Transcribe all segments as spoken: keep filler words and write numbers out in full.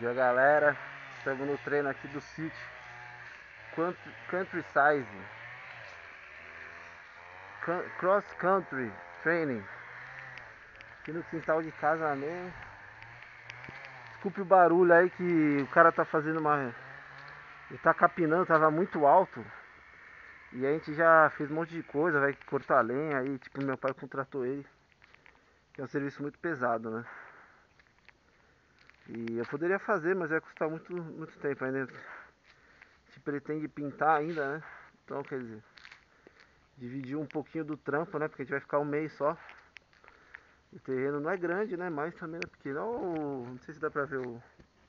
dia, galera. Estamos no treino aqui do sítio Countryside Cross Country Training, aqui no quintal de casa mesmo. Desculpe o barulho aí, que o cara tá fazendo uma... Ele tá capinando, tava muito alto. E a gente já fez um monte de coisa, vai cortar lenha aí, tipo, meu pai contratou ele, que é um serviço muito pesado, né? E eu poderia fazer, mas vai custar muito, muito tempo ainda. A gente pretende pintar ainda, né? Então, quer dizer, dividir um pouquinho do trampo, né? Porque a gente vai ficar um mês só. O terreno não é grande, né? Mas também é pequeno. Oh, não sei se dá pra ver o...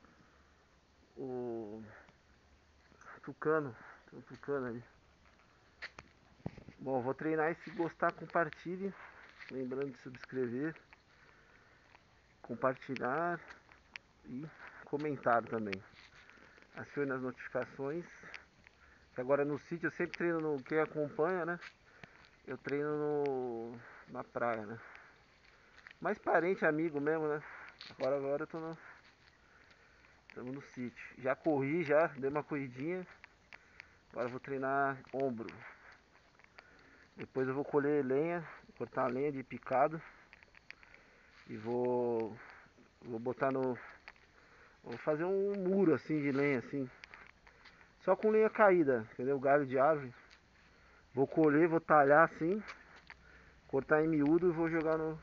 O... Tucano. Tem um tucano ali. Bom, vou treinar, e se gostar, compartilhe. Lembrando de subscrever, compartilhar e comentar também. Acione as notificações. Que agora no sítio eu sempre treino no... Quem acompanha, né? Eu treino no... na praia, né? Mais parente, amigo mesmo, né? Agora, agora eu tô no... Estamos no sítio. Já corri, já dei uma corridinha. Agora eu vou treinar ombro. Depois eu vou colher lenha, cortar a lenha de picado. E vou... Vou botar no... Vou fazer um muro assim de lenha assim. Só com lenha caída, entendeu? Galho de árvore. Vou colher, vou talhar assim. Cortar em miúdo e vou jogar no...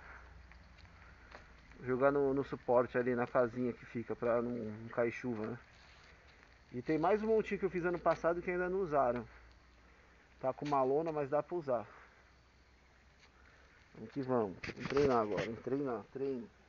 Jogar no, no suporte ali na casinha que fica, pra não, não cair chuva, né? E tem mais um montinho que eu fiz ano passado que ainda não usaram. Tá com uma lona, mas dá pra usar. Vamos que vamos. Vamos treinar agora, vamos treinar, treino.